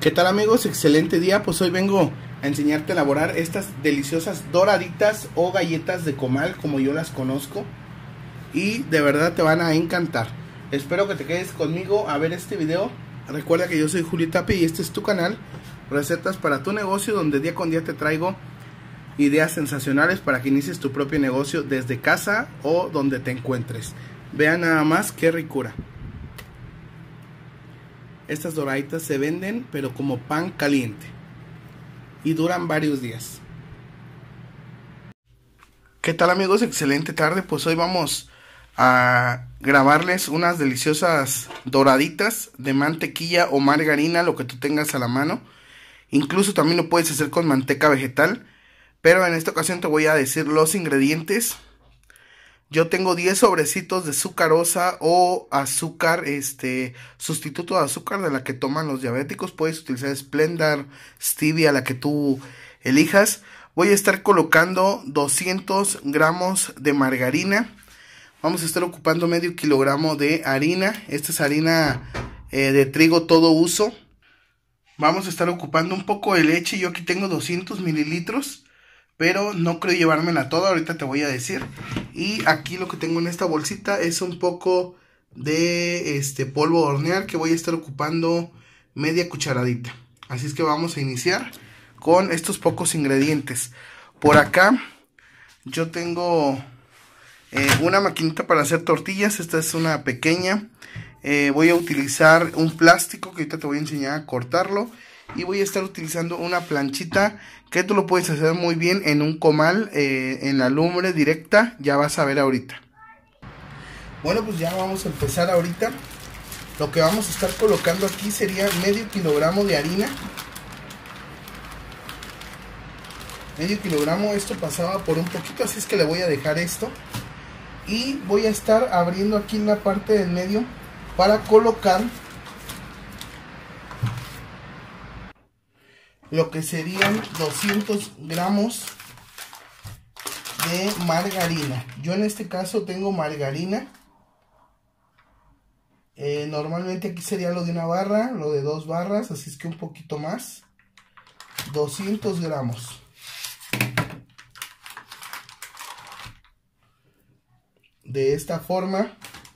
¿Qué tal amigos? Excelente día. Pues hoy vengo a enseñarte a elaborar estas deliciosas doraditas o galletas de comal como yo las conozco, y de verdad te van a encantar. Espero que te quedes conmigo a ver este video. Recuerda que yo soy Julio Tapia y este es tu canal Recetas para tu negocio, donde día con día te traigo ideas sensacionales para que inicies tu propio negocio desde casa o donde te encuentres. Vean nada más qué ricura. Estas doraditas se venden pero como pan caliente y duran varios días. ¿Qué tal amigos? Excelente tarde. Pues hoy vamos a grabarles unas deliciosas doraditas de mantequilla o margarina, lo que tú tengas a la mano. Incluso también lo puedes hacer con manteca vegetal, pero en esta ocasión te voy a decir los ingredientes. Yo tengo 10 sobrecitos de sucarosa o azúcar, sustituto de azúcar de la que toman los diabéticos. Puedes utilizar Splenda, Stevia, la que tú elijas. Voy a estar colocando 200 gramos de margarina. Vamos a estar ocupando medio kilogramo de harina. Esta es harina de trigo todo uso. Vamos a estar ocupando un poco de leche. Yo aquí tengo 200 mililitros. Pero no creo llevármela toda, ahorita te voy a decir. Y aquí lo que tengo en esta bolsita es un poco de polvo de hornear, que voy a estar ocupando media cucharadita. Así es que vamos a iniciar con estos pocos ingredientes. Por acá yo tengo una maquinita para hacer tortillas. Esta es una pequeña. Voy a utilizar un plástico que ahorita te voy a enseñar a cortarlo. Y voy a estar utilizando una planchita que tú lo puedes hacer muy bien en un comal, en la lumbre directa. Ya vas a ver ahorita. Bueno, pues ya vamos a empezar ahorita. Lo que vamos a estar colocando aquí sería medio kilogramo de harina. Medio kilogramo, esto pasaba por un poquito, así es que le voy a dejar esto. Y voy a estar abriendo aquí en la parte del medio para colocar lo que serían 200 gramos de margarina. Yo en este caso tengo margarina. Normalmente aquí sería lo de una barra, lo de 2 barras, así es que un poquito más. 200 gramos. De esta forma.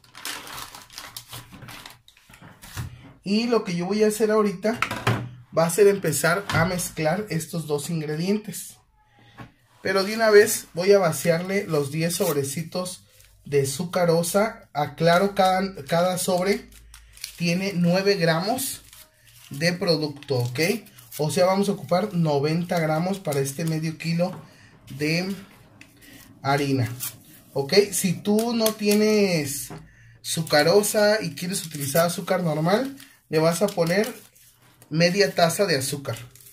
Y lo que yo voy a hacer ahorita va a ser empezar a mezclar estos dos ingredientes. Pero de una vez voy a vaciarle los 10 sobrecitos de sucarosa. Aclaro, cada sobre tiene 9 gramos de producto, ¿ok? O sea, vamos a ocupar 90 gramos para este medio kilo de harina, ¿ok? Si tú no tienes sucarosa y quieres utilizar azúcar normal, le vas a poner media taza de azúcar.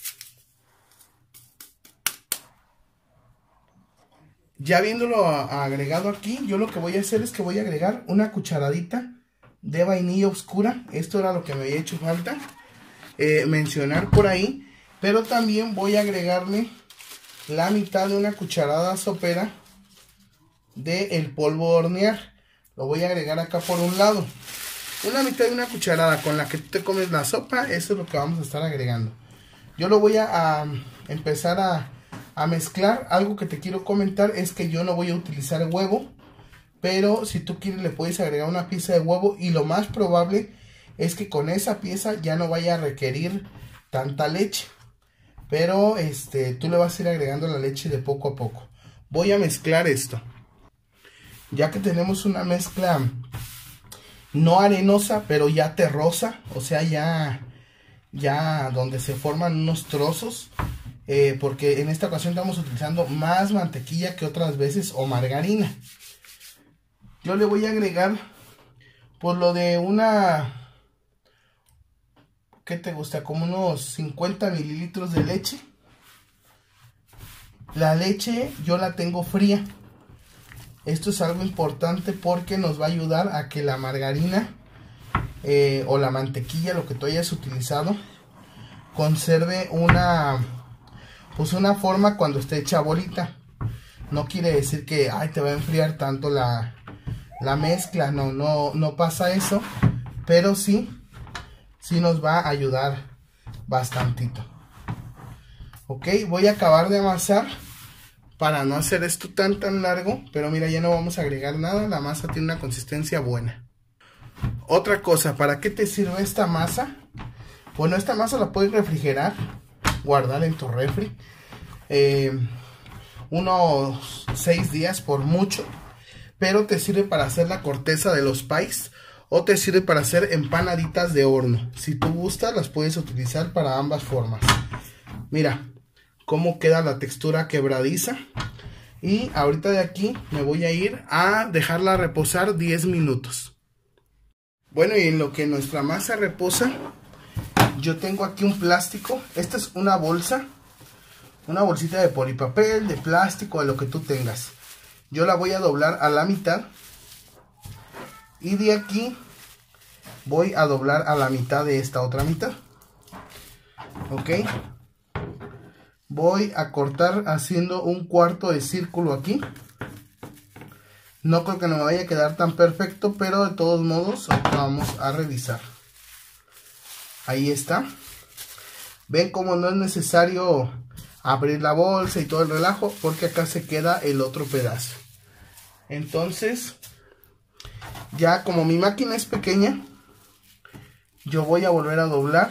Ya viéndolo agregado aquí, yo lo que voy a hacer es que voy a agregar una cucharadita de vainilla oscura. Esto era lo que me había hecho falta mencionar por ahí. Pero también voy a agregarle la mitad de una cucharada sopera del polvo de hornear. Lo voy a agregar acá por un lado. Una mitad de una cucharada con la que tú te comes la sopa. Eso es lo que vamos a estar agregando. Yo lo voy a empezar a mezclar. Algo que te quiero comentar es que yo no voy a utilizar huevo, pero si tú quieres le puedes agregar una pieza de huevo, y lo más probable es que con esa pieza ya no vaya a requerir tanta leche, pero tú le vas a ir agregando la leche de poco a poco. Voy a mezclar esto. Ya que tenemos una mezcla no arenosa, pero ya terrosa, o sea, ya donde se forman unos trozos, porque en esta ocasión estamos utilizando más mantequilla que otras veces, o margarina. Yo le voy a agregar por lo de una, ¿qué te gusta? Como unos 50 mililitros de leche. La leche yo la tengo fría. Esto es algo importante porque nos va a ayudar a que la margarina o la mantequilla, lo que tú hayas utilizado, conserve una forma cuando esté hecha bolita. No quiere decir que te va a enfriar tanto la mezcla, no pasa eso, pero sí nos va a ayudar bastantito. Ok, voy a acabar de amasar para no hacer esto tan largo, pero mira, ya no vamos a agregar nada, la masa tiene una consistencia buena. Otra cosa, ¿para qué te sirve esta masa? Bueno, esta masa la puedes refrigerar, guardar en tu refri, unos 6 días por mucho, pero te sirve para hacer la corteza de los pies o te sirve para hacer empanaditas de horno. Si tú gustas, las puedes utilizar para ambas formas. Mira cómo queda la textura quebradiza. Y ahorita de aquí me voy a ir a dejarla reposar 10 minutos. Bueno, y en lo que nuestra masa reposa, yo tengo aquí un plástico. Esta es una bolsa, una bolsita de polipapel, de plástico, de lo que tú tengas. Yo la voy a doblar a la mitad. Y de aquí voy a doblar a la mitad de esta otra mitad. Ok. Voy a cortar haciendo un cuarto de círculo aquí. No creo que no me vaya a quedar tan perfecto, pero de todos modos vamos a revisar. Ahí está. Ven cómo no es necesario abrir la bolsa y todo el relajo, porque acá se queda el otro pedazo. Entonces, ya como mi máquina es pequeña, yo voy a volver a doblar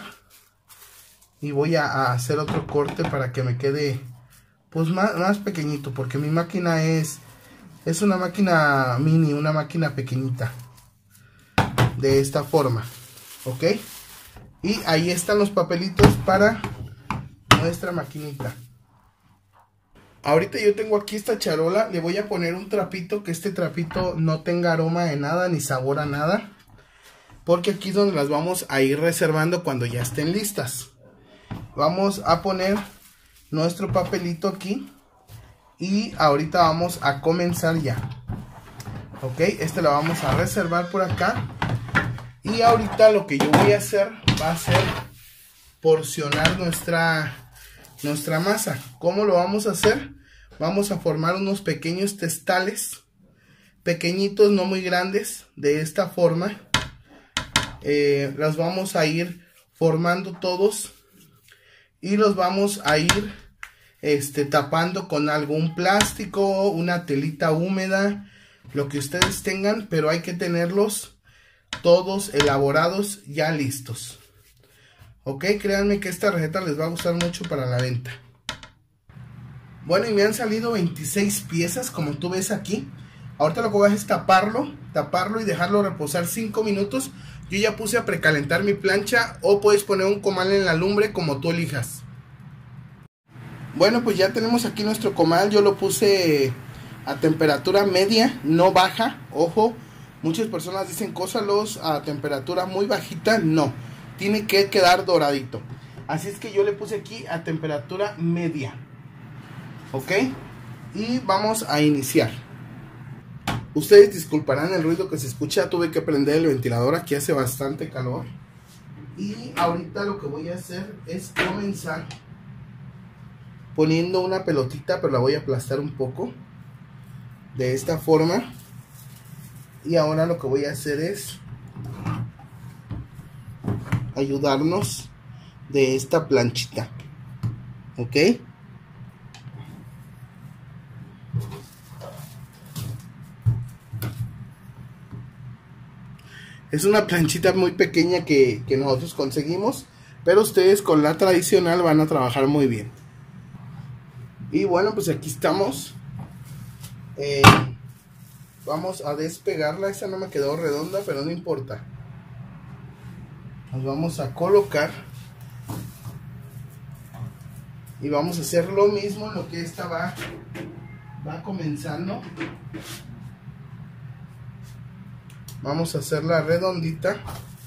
y voy a hacer otro corte para que me quede pues más pequeñito, porque mi máquina es una máquina mini, una máquina pequeñita, de esta forma. Ok, y ahí están los papelitos para nuestra maquinita. Ahorita yo tengo aquí esta charola, le voy a poner un trapito, que este trapito no tenga aroma de nada ni sabor a nada, porque aquí es donde las vamos a ir reservando cuando ya estén listas. Vamos a poner nuestro papelito aquí y ahorita vamos a comenzar ya. Ok, este lo vamos a reservar por acá. Y ahorita lo que yo voy a hacer va a ser porcionar nuestra masa. ¿Cómo lo vamos a hacer? Vamos a formar unos pequeños testales, pequeñitos, no muy grandes, de esta forma. Los vamos a ir formando todos y los vamos a ir tapando con algún plástico, una telita húmeda, lo que ustedes tengan, pero hay que tenerlos todos elaborados, ya listos. Ok, créanme que esta receta les va a gustar mucho para la venta. Bueno, y me han salido 26 piezas, como tú ves aquí. Ahorita lo que voy a hacer es taparlo y dejarlo reposar 5 minutos. Yo ya puse a precalentar mi plancha, o puedes poner un comal en la lumbre, como tú elijas. Bueno, pues ya tenemos aquí nuestro comal. Yo lo puse a temperatura media, no baja. Ojo, muchas personas dicen cósalos a temperatura muy bajita. No, tiene que quedar doradito. Así es que yo le puse aquí a temperatura media. Ok, y vamos a iniciar. Ustedes disculparán el ruido que se escucha, tuve que prender el ventilador, aquí hace bastante calor. Y ahorita lo que voy a hacer es comenzar poniendo una pelotita, pero la voy a aplastar un poco, de esta forma. Y ahora lo que voy a hacer es ayudarnos de esta planchita. Ok. Es una planchita muy pequeña que nosotros conseguimos, pero ustedes con la tradicional van a trabajar muy bien. Y bueno, pues aquí estamos. Vamos a despegarla. Esta no me quedó redonda, pero no importa. Nos vamos a colocar y vamos a hacer lo mismo en lo que esta va comenzando. Vamos a hacerla redondita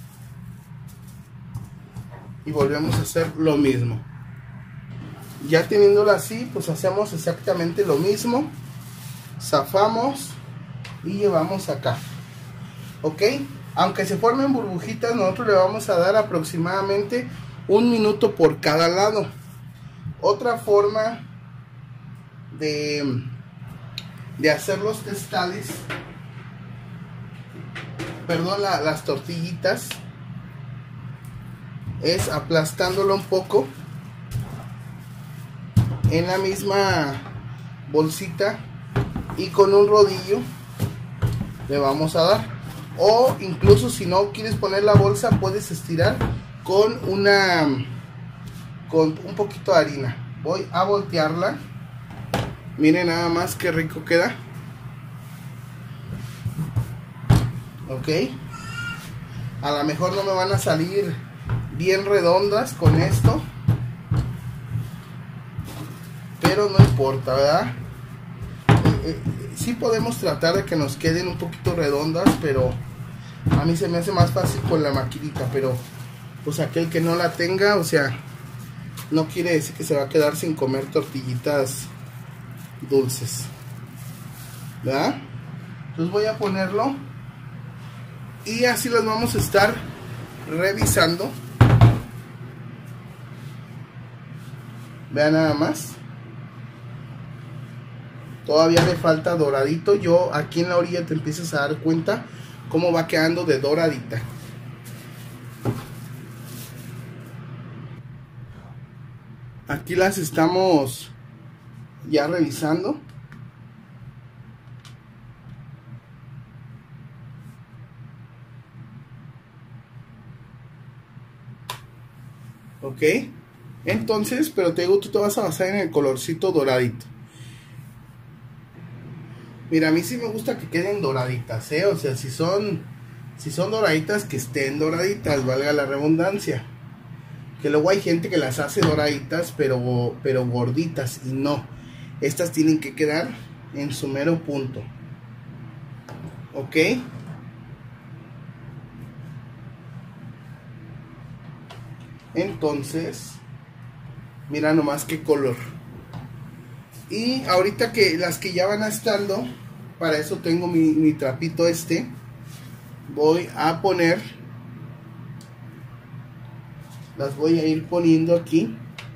y volvemos a hacer lo mismo. Ya teniéndola así, pues hacemos exactamente lo mismo. Zafamos y llevamos acá. Ok, aunque se formen burbujitas, nosotros le vamos a dar aproximadamente 1 minuto por cada lado. Otra forma de hacer los testales, perdón, las tortillitas, es aplastándolo un poco en la misma bolsita y con un rodillo le vamos a dar. O incluso si no quieres poner la bolsa, puedes estirar con un poquito de harina. Voy a voltearla. Miren nada más qué rico queda. Ok. A lo mejor no me van a salir bien redondas con esto, pero no importa, ¿verdad? Sí podemos tratar de que nos queden un poquito redondas, pero a mí se me hace más fácil con la maquinita. Pero pues aquel que no la tenga, o sea, no quiere decir que se va a quedar sin comer tortillitas dulces, ¿verdad? Entonces voy a ponerlo y así las vamos a estar revisando. Vean nada más, todavía le falta doradito. Yo aquí en la orilla te empiezas a dar cuenta cómo va quedando de doradita. Aquí las estamos ya revisando. Ok, entonces, pero te digo, tú te vas a basar en el colorcito doradito. Mira, a mí sí me gusta que queden doraditas, o sea, si son doraditas, que estén doraditas, valga la redundancia. Que luego hay gente que las hace doraditas, pero gorditas, y no. Estas tienen que quedar en su mero punto. Ok. Entonces, mira nomás qué color. Y ahorita que las que ya van estando, para eso tengo mi trapito este. Voy a poner, las voy a ir poniendo aquí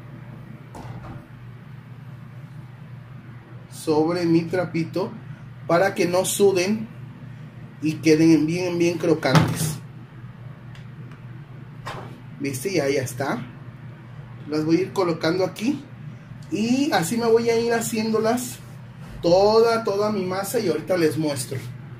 sobre mi trapito para que no suden y queden bien crocantes. ¿Viste? Ya está. Las voy a ir colocando aquí y así me voy a ir haciéndolas toda mi masa, y ahorita les muestro.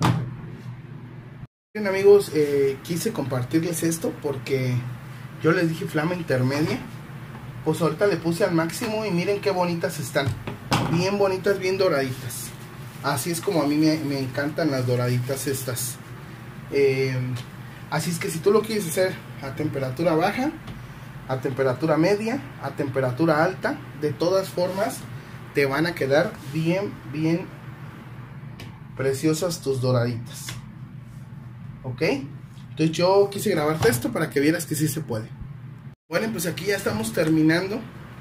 Bien, amigos, quise compartirles esto porque yo les dije flama intermedia. Pues ahorita le puse al máximo y miren qué bonitas están. Bien bonitas, bien doraditas. Así es como a mí me encantan las doraditas estas. Así es que si tú lo quieres hacer a temperatura baja, a temperatura media, a temperatura alta, de todas formas te van a quedar bien preciosas tus doraditas. Ok, entonces yo quise grabarte esto para que vieras que sí se puede. Bueno, pues aquí ya estamos terminando.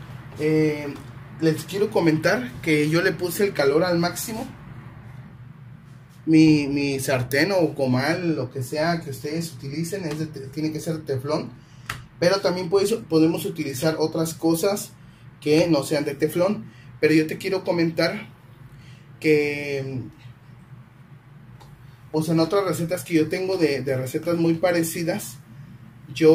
Les quiero comentar que yo le puse el calor al máximo. Mi sartén o comal, lo que sea que ustedes utilicen, tiene que ser de teflón. Pero también podemos utilizar otras cosas que no sean de teflón. Pero yo te quiero comentar que, pues en otras recetas que yo tengo de recetas muy parecidas, yo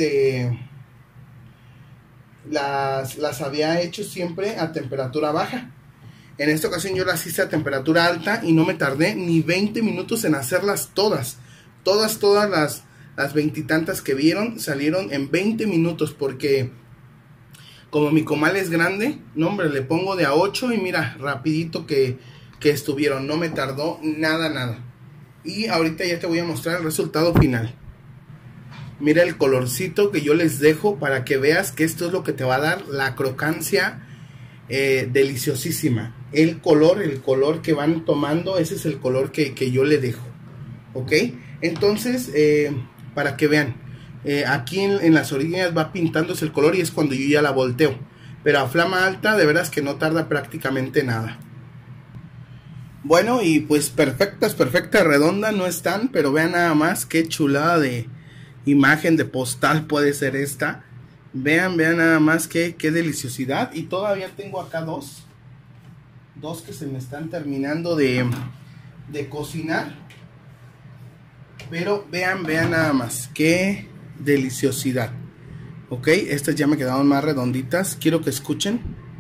las había hecho siempre a temperatura baja. En esta ocasión yo las hice a temperatura alta y no me tardé ni 20 minutos en hacerlas todas. Todas las veintitantas que vieron salieron en 20 minutos, porque como mi comal es grande, no hombre, le pongo de a 8 y mira, rapidito que estuvieron, no me tardó nada. Y ahorita ya te voy a mostrar el resultado final. Mira el colorcito que yo les dejo para que veas que esto es lo que te va a dar la crocancia deliciosísima. El color que van tomando, ese es el color que yo le dejo. Ok, entonces para que vean, aquí en las orillas va pintándose el color y es cuando yo ya la volteo. Pero a flama alta de veras que no tarda prácticamente nada. Bueno, y pues perfectas, redondas no están, pero vean nada más qué chulada de imagen de postal puede ser esta. Vean nada más qué deliciosidad. Y todavía tengo acá dos que se me están terminando de cocinar. Pero vean nada más qué deliciosidad. Ok, estas ya me quedaron más redonditas. Quiero que escuchen.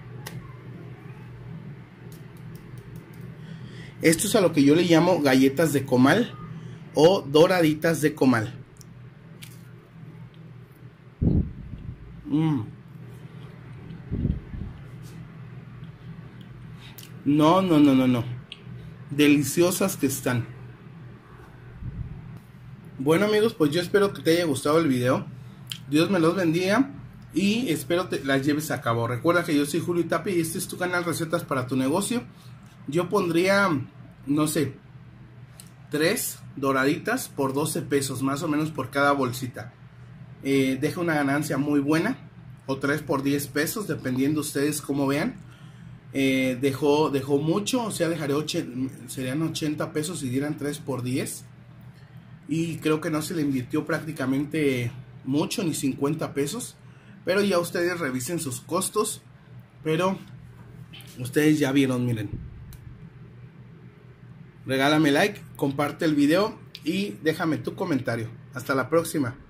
Esto es a lo que yo le llamo galletas de comal o doraditas de comal. No, no, no, no, no. Deliciosas que están. Bueno amigos, pues yo espero que te haya gustado el video. Dios me los bendiga y espero te las lleves a cabo. Recuerda que yo soy Julio Tapia y este es tu canal Recetas para tu Negocio. Yo pondría, no sé, 3 doraditas por 12 pesos, más o menos por cada bolsita. Deja una ganancia muy buena, o 3 por 10 pesos, dependiendo ustedes como vean. Dejó mucho, o sea, serían 80 pesos si dieran 3 por 10. Y creo que no se le invirtió prácticamente mucho, ni 50 pesos. Pero ya ustedes revisen sus costos. Pero ustedes ya vieron, miren. Regálame like, comparte el video y déjame tu comentario. Hasta la próxima.